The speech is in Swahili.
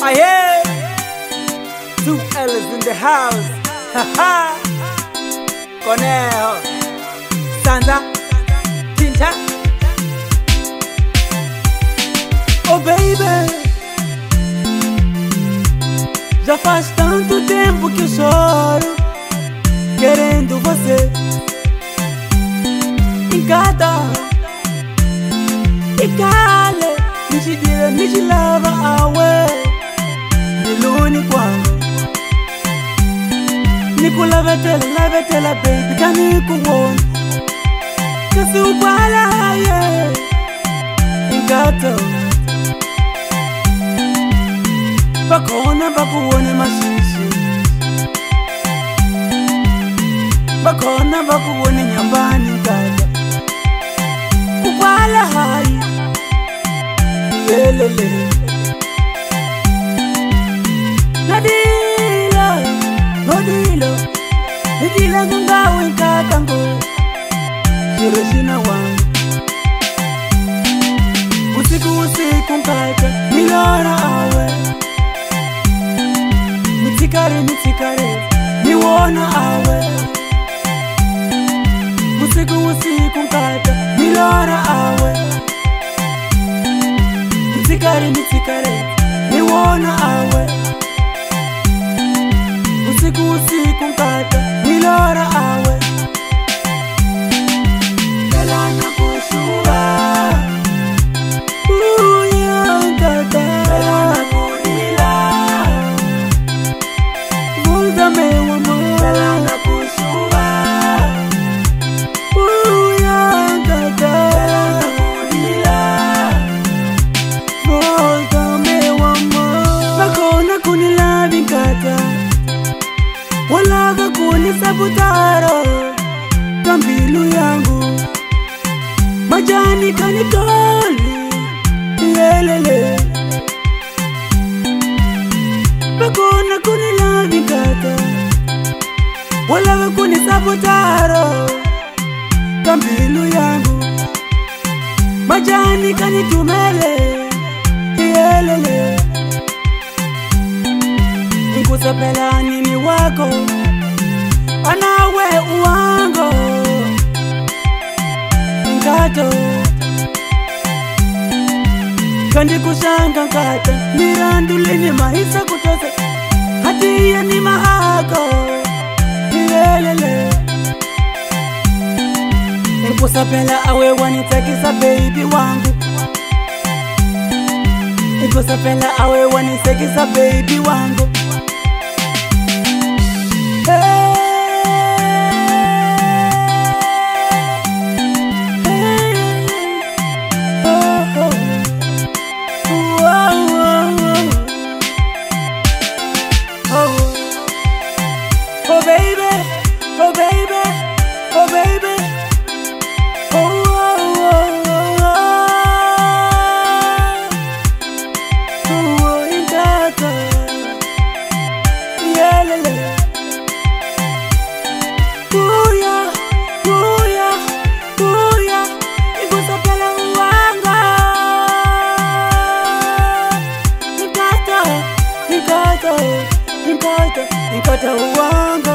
I hear 2 L's in the house. Haha. Conejo, Sansa, Tinta. Oh baby, já faz tanto tempo que eu choro querendo você. Encanta e cale, me te leva away. Niluni kwangu niku love tela baby kani kuwona kasi ubala yeah. Encanta bakona bakuwone mashishi, bakona bakuwone nyambani encanta ubala hai lelele. Nadila nungawe katango Hiroshina wangu usiku nkata milora awe Nitikare niwona awe usiku nkata milora awe Nitikare niwona awe usiku nkata milora awe Bela na kushua nkata Bela na kunila Vulda mewa mo Bela na kushua nkata Bela na kunila Vulda mewa mo Bakona kunila vinkata wala vakuni sabutaro kambilu yangu majani kanitoli lelele vakuna kunila vikata wala vakuni sabutaro kambilu yangu majani kanitumele lelele Nikusapela nini wako anawe uwango Nkato kandi kushanga nkata nirandulini mahisa kutose hatiye ni mahako lelele Nikusapela awe wanitakisa baby wangu Nikusapela awe wanisekisa baby wangu Nkata uwanga